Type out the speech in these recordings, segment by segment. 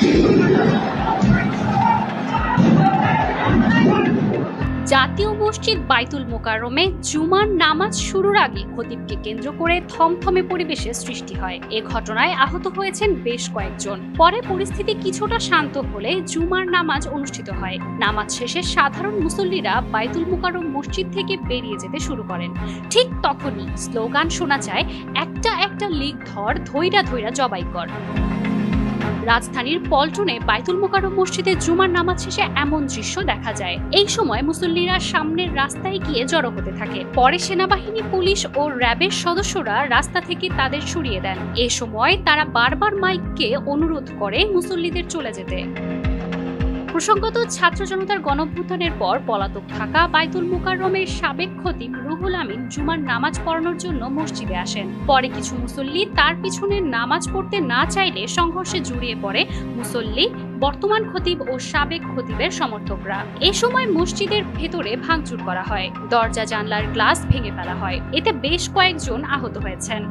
জাতীয় মসজিদ বাইতুল মোকাররমে জুমার নামাজ শুরুর আগে খতিবকে কেন্দ্র করে থমথমে পরিবেশের সৃষ্টি হয়। এ ঘটনায় আহত হয়েছেন বেশ কয়েকজন। পরে পরিস্থিতি কিছুটা শান্ত হলে জুমার নামাজ অনুষ্ঠিত হয়। নামাজ শেষে সাধারণ মুসল্লিরা বাইতুল মোকাররম মসজিদ থেকে বেরিয়ে যেতে শুরু করেন। ঠিক তখনই স্লোগান শোনা যায়, একটা একটা লিগ ধর, ধৈরা ধৈরা জবাই কর। রাজধানীর পল্টনে বাইতুল মোকাররম মসজিদে জুমার নামাজ শেষে এমন দৃশ্য দেখা যায়। এই সময় মুসল্লিরা সামনের রাস্তায় গিয়ে জড়ো হতে থাকে। পরে সেনাবাহিনী, পুলিশ ও র্যাবের সদস্যরা রাস্তা থেকে তাদের সরিয়ে দেন। এ সময় তারা বারবার মাইককে অনুরোধ করে মুসল্লিদের চলে যেতে। প্রসঙ্গত, ছাত্র জনতার গণঅভ্যুত্থানের পর পলাতক থাকা বাইতুল মোকাররমের সাবেক খতিব রুহুল আমিন জুমার নামাজ পড়ানোর জন্য মসজিদে আসেন। পরে কিছু মুসল্লি তার পিছনে নামাজ পড়তে না চাইলে সংঘর্ষে জড়িয়ে পড়ে মুসল্লি, বর্তমান খতিব ও সাবেক খতিবের সমর্থকরা। এ সময় মসজিদের ভেতরে ভাঙচুর করা হয়, দরজা জানলার গ্লাস ভেঙে ফেলা হয়। এতে বেশ কয়েকজন আহত হয়েছেন।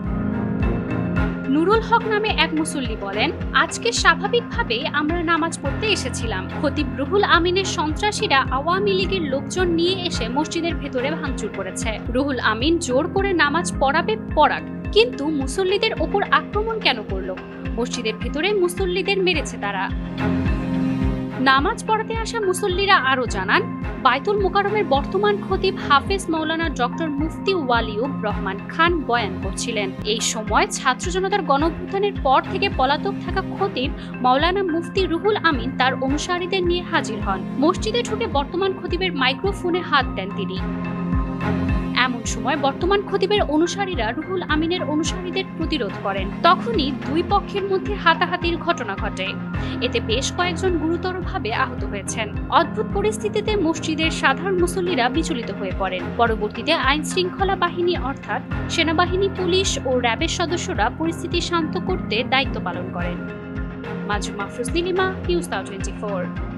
নুরুল হক নামে এক মুসল্লি বলেন, আজকে স্বাভাবিকভাবে আমরা নামাজ পড়তে এসেছিলাম। খতিব রুহুল আমিনের সন্ত্রাসীরা আওয়ামী লীগের লোকজন নিয়ে এসে মসজিদের ভেতরে ভাঙচুর করেছে। রুহুল আমিন জোর করে নামাজ পড়াবে পড়াক, কিন্তু মুসল্লিদের ওপর আক্রমণ কেন করলো? মসজিদের ভেতরে মুসল্লিদের মেরেছে তারা। নামাজ পড়াতে আসা মুসল্লিরা আরো জানান, বাইতুল মোকাররমের বর্তমান খতিব হাফেজ মাওলানা ডক্টর মুফতি ওয়ালিউর রহমান খান বয়ান করছিলেন। এই সময় ছাত্র জনতার গণঅভ্যুত্থানের পর থেকে পলাতক থাকা খতিব মাওলানা মুফতি রুহুল আমিন তার অনুসারীদের নিয়ে হাজির হন। মসজিদে ঢুকে বর্তমান খতিবের মাইক্রোফোনে হাত দেন তিনি। এমন সময় বর্তমান খতিবের অনুসারীরা রুহুল আমিনের অনুসারীদের প্রতিরোধ করেন। তখনই দুই পক্ষের মধ্যে হাতাহাতির ঘটনা ঘটে। এতে বেশ কয়েকজন গুরুতরভাবে আহত হয়েছেন। অদ্ভুত পরিস্থিতিতে মসজিদের সাধারণ মুসল্লিরা বিচলিত হয়ে পড়েন। পরবর্তীতে আইন শৃঙ্খলা বাহিনী অর্থাৎ সেনাবাহিনী, পুলিশ ও র্যাবের সদস্যরা পরিস্থিতি শান্ত করতে দায়িত্ব পালন করেন। মাজু মাহফুজ নীলিমা, নিউজ 24।